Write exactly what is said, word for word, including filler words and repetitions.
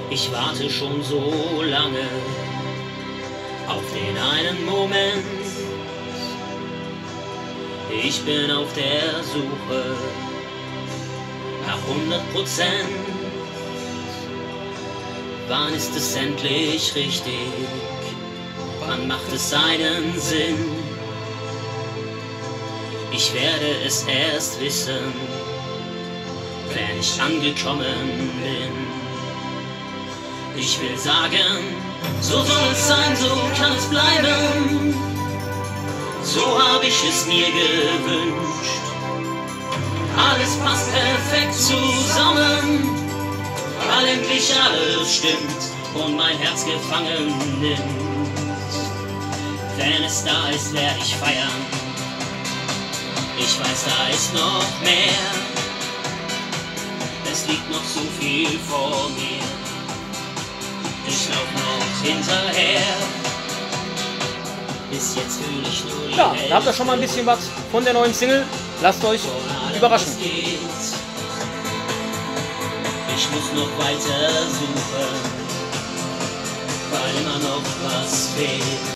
Ich warte schon so lange auf den einen Moment. Ich bin auf der Suche nach hundert Prozent. Wann ist es endlich richtig? Wann macht es seinen Sinn? Ich werde es erst wissen, wenn ich angekommen bin. Ich will sagen, so soll es sein, so kann es bleiben. So habe ich es mir gewünscht. Alles passt perfekt zusammen, weil endlich alles stimmt und mein Herz gefangen nimmt. Wenn es da ist, werde ich feiern. Ich weiß, da ist noch mehr. Es liegt noch so viel vor mir. Ich lauf noch hinterher. Bis jetzt fühle ich nur die Ja, Hälfte. da habt ihr schon mal ein bisschen was von der neuen Single. Lasst euch überraschen. Ich muss noch weiter suchen, weil immer noch was fehlt.